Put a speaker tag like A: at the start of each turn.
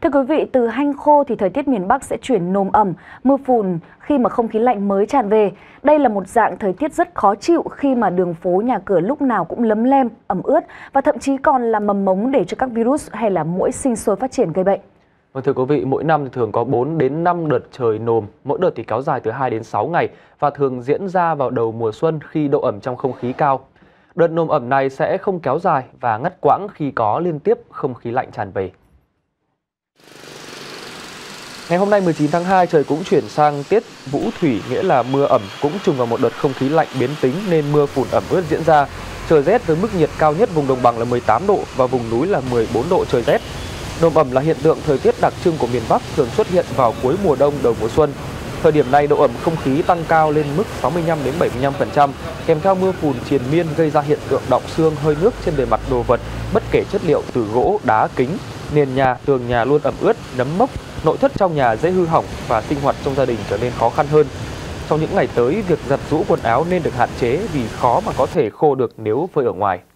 A: Thưa quý vị, từ hanh khô thì thời tiết miền Bắc sẽ chuyển nồm ẩm, mưa phùn khi mà không khí lạnh mới tràn về. Đây là một dạng thời tiết rất khó chịu khi mà đường phố nhà cửa lúc nào cũng lấm lem, ẩm ướt và thậm chí còn là mầm mống để cho các virus hay là muỗi sinh sôi phát triển gây bệnh.
B: Vâng, thưa quý vị, mỗi năm thì thường có 4 đến 5 đợt trời nồm, mỗi đợt thì kéo dài từ 2 đến 6 ngày và thường diễn ra vào đầu mùa xuân khi độ ẩm trong không khí cao. Đợt nồm ẩm này sẽ không kéo dài và ngắt quãng khi có liên tiếp không khí lạnh tràn về. Ngày hôm nay 19 tháng 2 trời cũng chuyển sang tiết vũ thủy, nghĩa là mưa ẩm cũng trùng vào một đợt không khí lạnh biến tính nên mưa phùn ẩm ướt diễn ra. Trời rét với mức nhiệt cao nhất vùng đồng bằng là 18 độ và vùng núi là 14 độ trời rét. Nồm ẩm là hiện tượng thời tiết đặc trưng của miền Bắc, thường xuất hiện vào cuối mùa đông đầu mùa xuân. Thời điểm này độ ẩm không khí tăng cao lên mức 65 đến 75%, kèm theo mưa phùn triền miên gây ra hiện tượng đọng xương hơi nước trên bề mặt đồ vật, bất kể chất liệu từ gỗ, đá, kính. Nền nhà, tường nhà luôn ẩm ướt, nấm mốc, nội thất trong nhà dễ hư hỏng và sinh hoạt trong gia đình trở nên khó khăn hơn. Trong những ngày tới, việc giặt giũ quần áo nên được hạn chế vì khó mà có thể khô được nếu phơi ở ngoài.